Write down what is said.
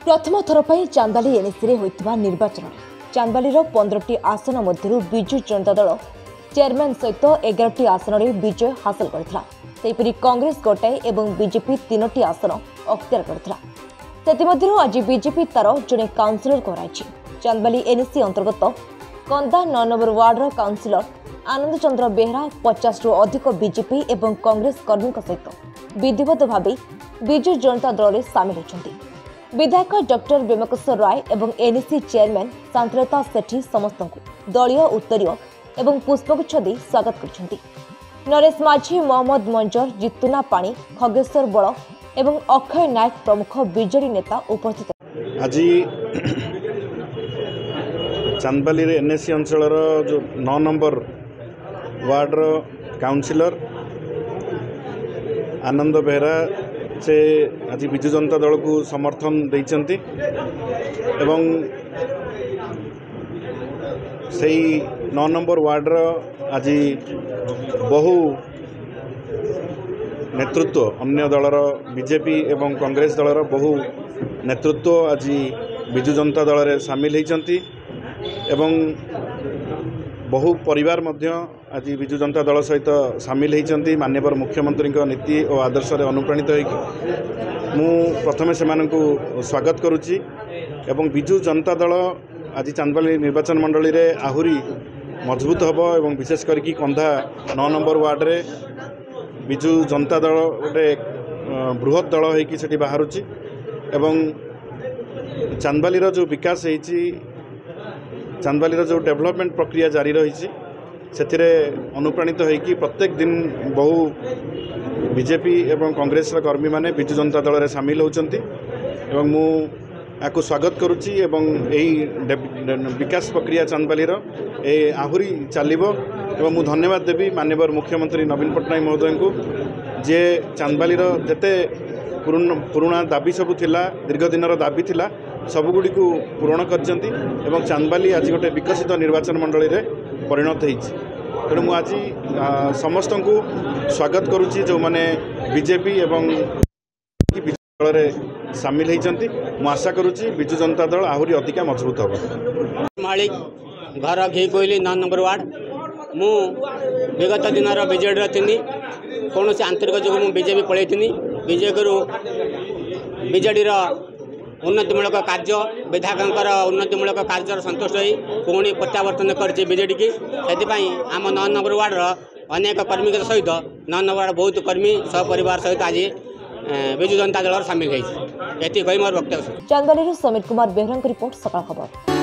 प्रथम थर पर चांदाली एनएसी होता निर्वाचन चांदाली 15टी आसन मध्य विजु जनता दल चेयरमैन सहित 11टी आसन में विजय हासिल करथिला। कांग्रेस गोटाए और बीजेपी 3टी आसन अख्तियार करथिला। आज बीजेपी तार जड़े काउंसिलर को चांदाली एनएसी अंतर्गत कंदा 9 नंबर वार्डर काउंसिलर आनंद चंद्र बेहरा 50 रु अधिक बीजेपी और कांग्रेस कर्मी सहित विधिवत भाव विजु जनता दल में सामिल होती। विधायक डॉक्टर बेमकेश्वर राय और एनएसी चेयरमैन शांतिलता सेठी समस्त दलीय उत्तरीय और पुष्पगुच्छ दे स्वागत करछंती। नरेश माझी, मोहम्मद मंजर, जितुना पाणी, खगेश्वर बल और अक्षय नायक प्रमुख बीजेडी नेता उपस्थित। आज चांदबाली एनएसी अंचल जो 9 नंबर वार्डर काउंसिलर आनंद बेहरा से आज विजु जनता दल को समर्थन देइचंती एवं सही 9 नंबर वार्डर आज बहु नेतृत्व अन्य दलर बीजेपी एवं कांग्रेस दलर बहु नेतृत्व आज विजु जनता दल में सामिल होती एवं बहु परिवार मध्य आज विजु जनता दल सहित सामिल होती। माननीय मुख्यमंत्री नीति और आदर्श अनुप्राणित मु प्रथमे से स्वागत करुच्ची एवं विजु जनता दल आज चांदबाली निर्वाचन मंडली रे आहुरी मजबूत हम और विशेष करके कंधा 9 नंबर वार्ड रे विजु जनता दल गोटे बृहत दल होती बाहर एवं चांदबाली जो विकास होती चांदबाली जो डेवलपमेंट प्रक्रिया जारी रही से अनुप्राणित होगी प्रत्येक दिन बहु बीजेपी एवं कांग्रेस कर्मी माने विजु जनता दल में सामिल होती एवं मु आपको स्वागत करुच्ची एवं यही विकास प्रक्रिया चांदबाली आहुरी चलो एवं मु धन्यवाद देवी माननीय मुख्यमंत्री नवीन पट्टनायक महोदय को जे चांदबाली जेते पुराना दाबी सबू थिला दीर्घ दिन दाबी थिला सबुगुड़ी को पूरण करचंती एवं चांदबाली आज गोटे विकसित निर्वाचन मंडली रे परिणत होती। तेणु मु आज समस्त को स्वागत करुच्ची जो माने बीजेपी एवं दल में सामिल होती। मु आशा करुच्ची विजु जनता दल आहुरी अधिका मजबूत हम। मालिक घर घी कोइली 9 नंबर वार्ड मु विगत दिन बीजेडी थी कौन से आंतरिक जो बीजेपी पलैनी बीजेडी उन्नतिमूलक कार्य विधायक उन्नतिमूलक कार्य संतुष्ट हो पुणी प्रत्यावर्तन करजेडी की से आम 9 नंबर वार्डर अनेक कर्मी सहित 9 नंबर वार्ड बहुत कर्मी सपरिवार सहित आज विजु जनता दल सामिल होती। मोर वक्तव्य। चांदबाली समीर कुमार बेहरा रिपोर्ट सकाळ खबर।